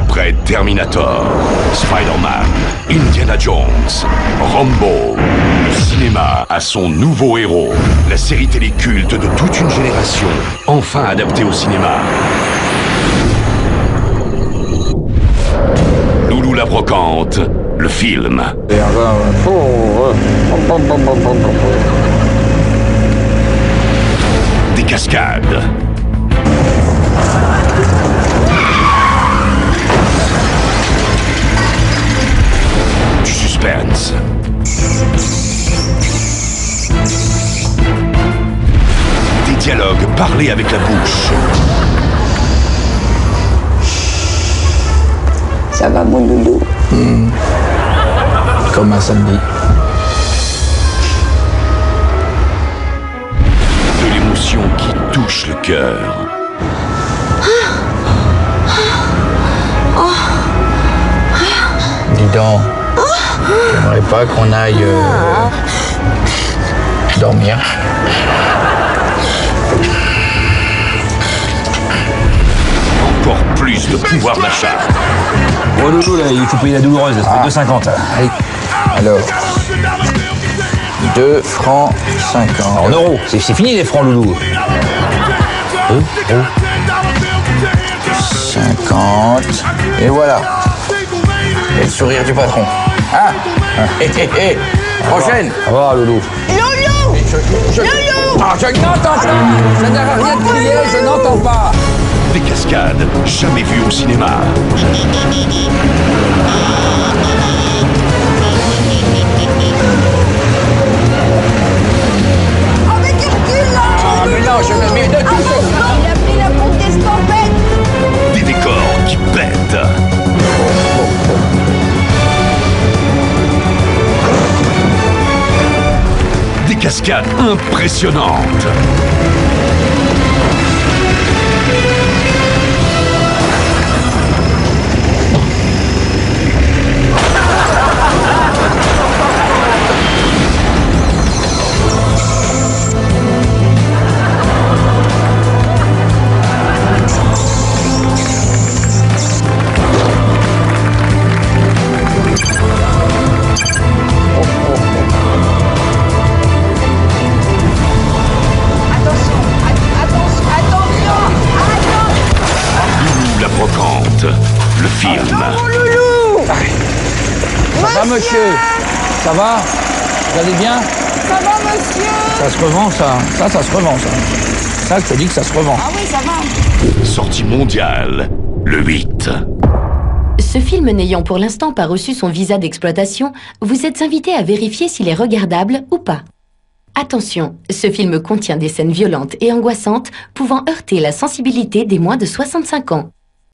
Après Terminator, Spider-Man, Indiana Jones, Rambo, le cinéma a son nouveau héros. La série télé culte de toute une génération, enfin adaptée au cinéma. Loulou la brocante, le film. Des cascades. Du suspense. Des dialogues parlés avec la bouche. Ça va, mon loulou? Comme un samedi. De l'émotion qui touche le cœur. Dis donc, j'aimerais pas qu'on aille dormir. Encore plus de pouvoir d'achat. Oh Loulou, là, il faut payer la douloureuse, ça fait 2,50. Allez, alors, 2 francs 50. En euros, c'est fini les francs, Loulou. 50. Et voilà. Et le sourire du patron. Ah, prochaine. Au revoir, Loulou. Loulou! Ah, je n'entends pas. Je n'ai rien crié, je n'entends pas. Des cascades jamais vues au cinéma. Oh, mais tu recules, là! Ah, mais non, je me mets de tout ça. Il a pris la pompe d'escampette! Des décors qui pètent. Des cascades impressionnantes. Loulou la brocante, le film. Mon loulou! Ça va, monsieur? Ça va? Vous allez bien? Ça va, monsieur? Ça se revend, ça. Ça se revend, ça. Ça, je te dis que ça se revend. Ah oui, ça va. Sortie mondiale, le 8. Ce film n'ayant pour l'instant pas reçu son visa d'exploitation, vous êtes invité à vérifier s'il est regardable ou pas. Attention, ce film contient des scènes violentes et angoissantes pouvant heurter la sensibilité des moins de 65 ans.